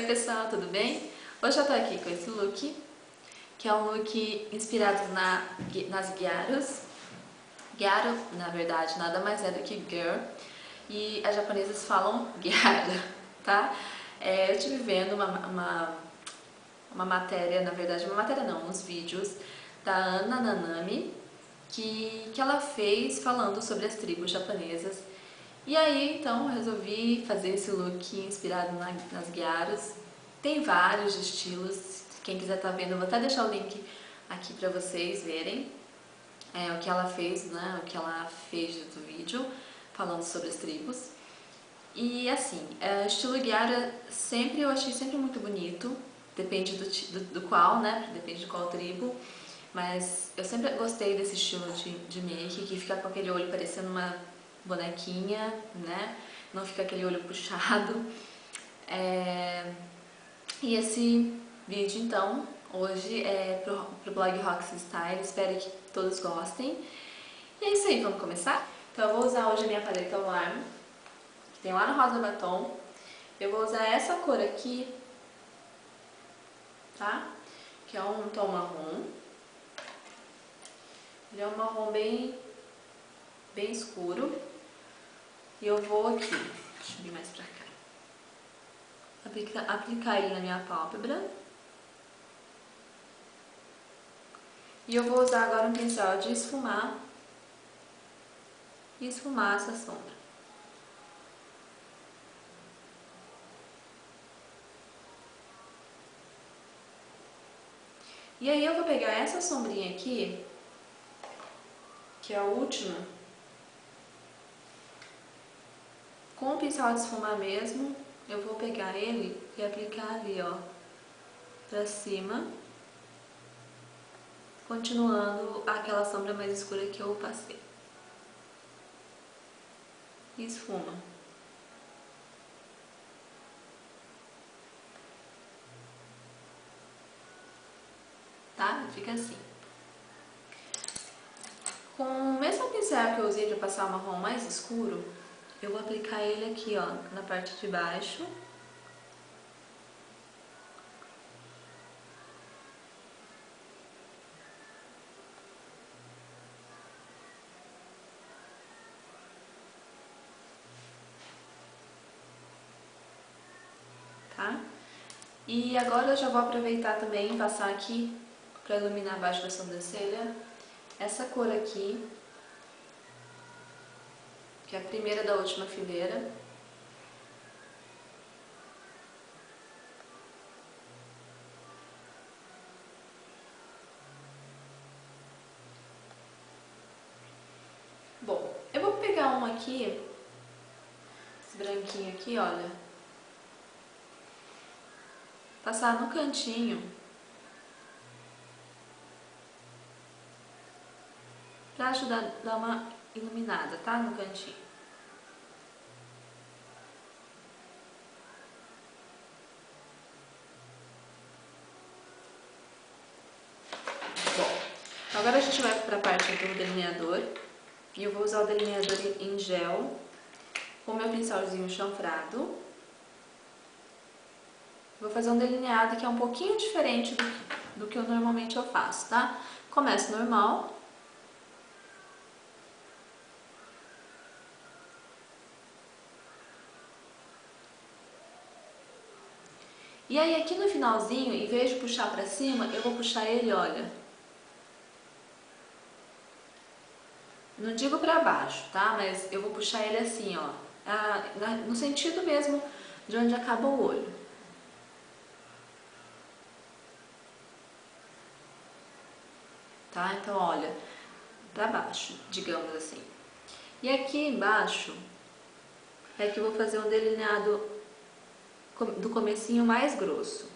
pessoal, tudo bem? Hoje eu tô aqui com esse look, que é um look inspirado nas Gyaros. Gyaro, na verdade, nada mais é do que girl, e as japonesas falam Gyara, tá? Eu estive vendo uma matéria, na verdade, uma matéria não, uns vídeos da Anna Nanami, que ela fez falando sobre as tribos japonesas. E aí, então, eu resolvi fazer esse look inspirado nas Gyaros. Tem vários estilos, quem quiser tá vendo, eu vou até deixar o link aqui pra vocês verem o que ela fez, né, o que ela fez do vídeo, falando sobre as tribos. E assim, estilo Gyara eu achei sempre muito bonito, depende do qual, né, depende de qual tribo. Mas eu sempre gostei desse estilo de make, que fica com aquele olho parecendo uma bonequinha, né? Não fica aquele olho puxado. E esse vídeo, então, hoje é pro blog Roxy Style, espero que todos gostem. E é isso aí, vamos começar? Então eu vou usar hoje a minha paleta Warm, que tem lá no Rosa Batom. Eu vou usar essa cor aqui, tá? Que é um tom marrom. Ele é um marrom bem escuro. E eu vou aqui, deixa eu vir mais pra cá, aplicar ele na minha pálpebra. E eu vou usar agora um pincel de esfumar e esfumar essa sombra. E aí eu vou pegar essa sombrinha aqui, que é a última, com o pincel de esfumar mesmo, eu vou pegar ele e aplicar ali, ó, pra cima, continuando aquela sombra mais escura que eu passei. E esfuma. Tá? Fica assim. Com o mesmo pincel que eu usei para passar o marrom mais escuro, eu vou aplicar ele aqui, ó, na parte de baixo. Tá? E agora eu já vou aproveitar também e passar aqui, para iluminar abaixo da sobrancelha, essa cor aqui, que é a primeira da última fileira. Bom, eu vou pegar um aqui, esse branquinho aqui, olha, passar no cantinho, pra ajudar a dar uma iluminada, tá? No cantinho. Bom, agora a gente vai pra parte do delineador. E eu vou usar o delineador em gel, com o meu pincelzinho chanfrado. Vou fazer um delineado que é um pouquinho diferente do que eu normalmente eu faço, tá? Começo normal. E aí aqui no finalzinho, em vez de puxar pra cima, eu vou puxar ele, olha. Não digo pra baixo, tá? Mas eu vou puxar ele assim, ó. No sentido mesmo de onde acaba o olho. Tá? Então, olha, pra baixo, digamos assim. E aqui embaixo é que eu vou fazer um delineado do comecinho mais grosso.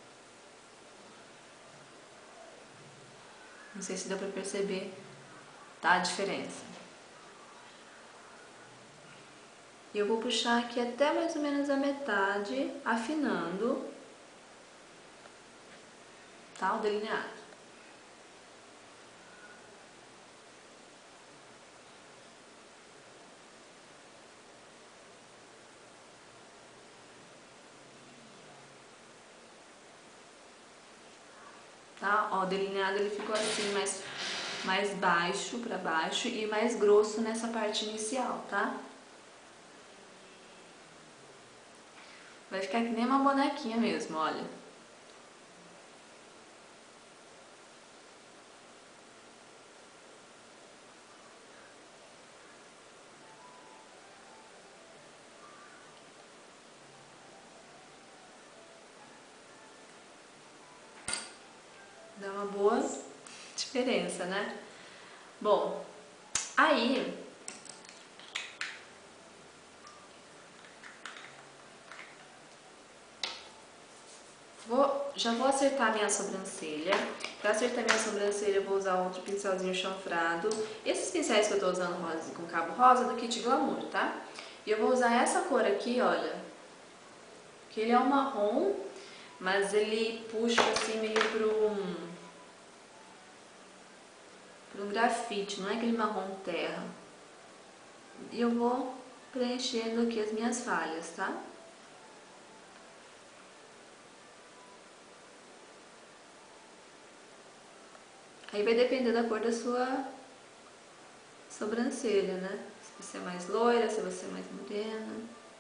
Não sei se deu pra perceber, tá? A diferença. E eu vou puxar aqui até mais ou menos a metade, afinando, tá? O delineado. tá? Ó, o delineado ele ficou assim, mais baixo pra baixo e mais grosso nessa parte inicial, tá? Vai ficar que nem uma bonequinha mesmo, olha. Dá uma boa diferença, né? Bom, aí já vou acertar minha sobrancelha. Para acertar minha sobrancelha eu vou usar outro pincelzinho chanfrado. Esses pincéis que eu tô usando rosa com cabo rosa do Kit Glamour, tá? E eu vou usar essa cor aqui, olha. Que ele é um marrom, mas ele puxa assim meio pro grafite, não é aquele marrom terra. E eu vou preenchendo aqui as minhas falhas, tá? Aí vai depender da cor da sua sobrancelha, né? Se você é mais loira, se você é mais morena.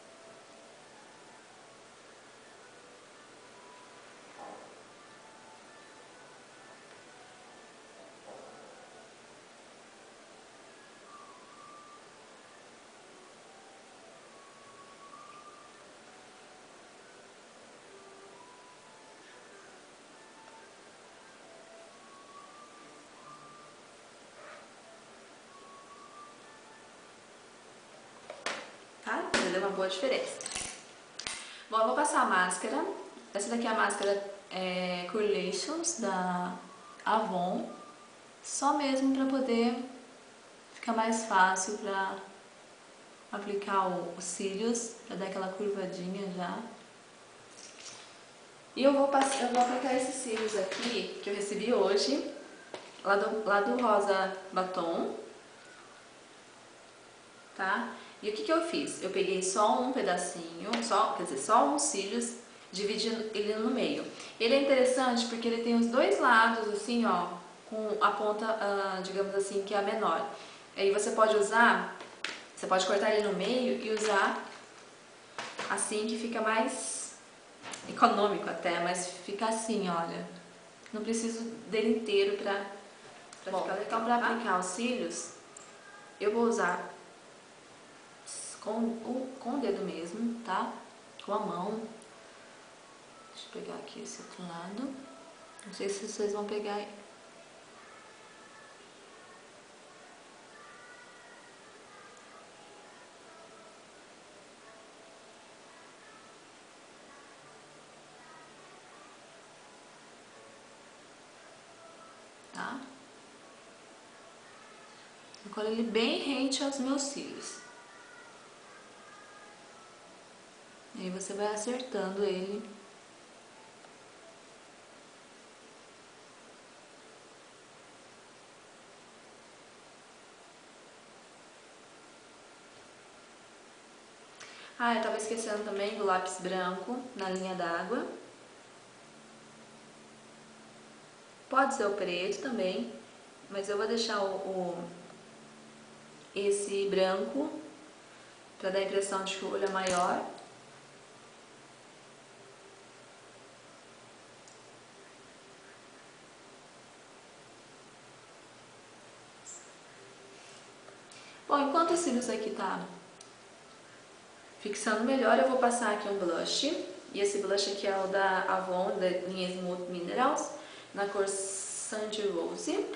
Tá? Já deu uma boa diferença. Bom, eu vou passar a máscara. Essa daqui é a máscara Correlations da Avon. Só mesmo para poder ficar mais fácil para aplicar os cílios, para dar aquela curvadinha já. E eu vou aplicar esses cílios aqui, que eu recebi hoje, lá do Rosa Batom, tá? E o que eu fiz? Eu peguei só um pedacinho, só uns cílios, dividindo ele no meio. Ele é interessante porque ele tem os dois lados, assim, ó, com a ponta, digamos assim, que é a menor. Aí você pode cortar ele no meio e usar assim que fica mais econômico até, mas fica assim, olha. Não preciso dele inteiro pra ficar legal. Então, pra aplicar os cílios, eu vou usar com o dedo mesmo, tá? Com a mão. Deixa eu pegar aqui esse outro lado. Não sei se vocês vão pegar aí. Tá? Eu colo ele bem rente aos meus cílios. E aí você vai acertando ele. Ah, eu tava esquecendo também do lápis branco na linha d'água. Pode ser o preto também, mas eu vou deixar esse branco para dar a impressão de que o olho é maior. Bom, enquanto os cílios aqui tá fixando melhor, eu vou passar aqui um blush. E esse blush aqui é o da Avon, da linha Smooth Minerals, na cor Sandy Rose.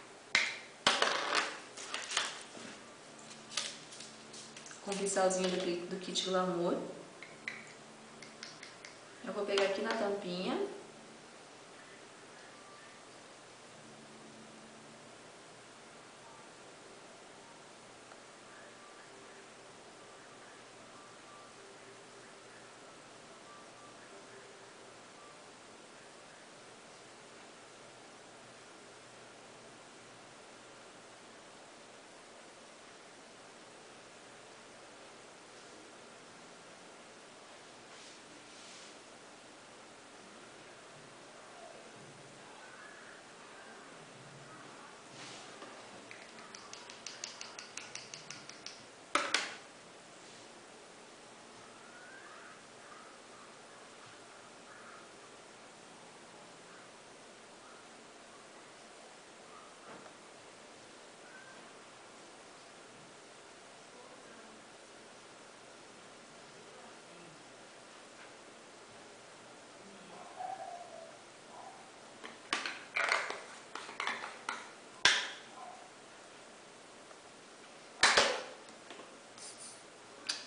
Com o pincelzinho do Kit Glamour. Eu vou pegar aqui na tampinha.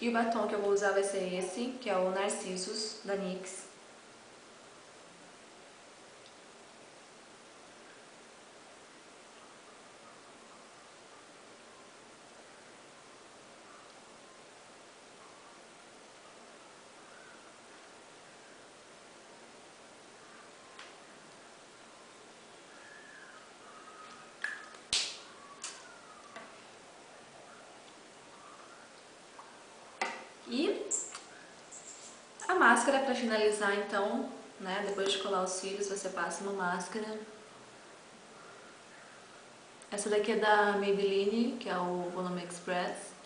E o batom que eu vou usar vai ser esse, que é o Narcissus, da NYX. E a máscara para finalizar, então, né? Depois de colar os cílios, você passa uma máscara. Essa daqui é da Maybelline, que é o Volume Express.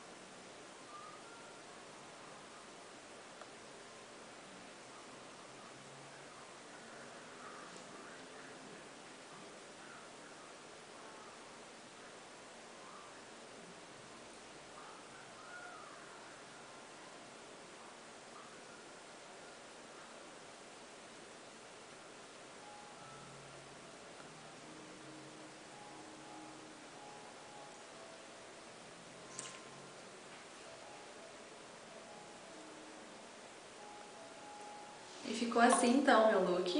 E ficou assim então meu look.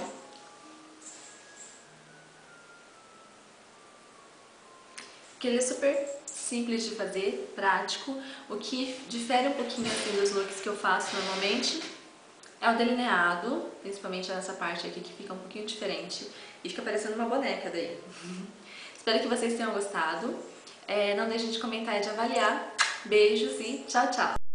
Que ele é super simples de fazer, prático. O que difere um pouquinho assim dos looks que eu faço normalmente é o delineado, principalmente nessa parte aqui que fica um pouquinho diferente e fica parecendo uma boneca daí. Espero que vocês tenham gostado. Não deixem de comentar e de avaliar. Beijos e tchau, tchau!